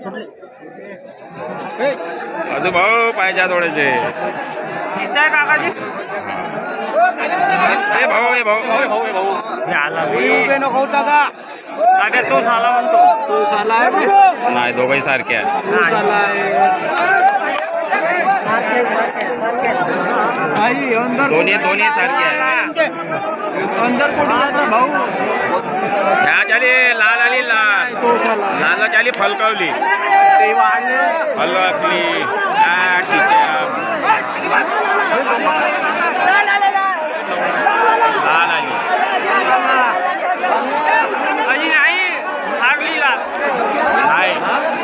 अजून भाऊ पाहिजे थोडेसे दिसताय काकाजी ए भाऊ ए भाऊ नको होता का साध्या तो साला म्हणतो तो साला आहे नाही दोघंही सारखे आहे तो साला आहे दोन्ही सारखे आहे अंदर कुठे भाऊ ह्या चाली लाल आली लाल तो साला लाल चाली फलकावली ते वाढले फलकावली ठीक आहे लाल आली अजी नाही लागली लाल नाही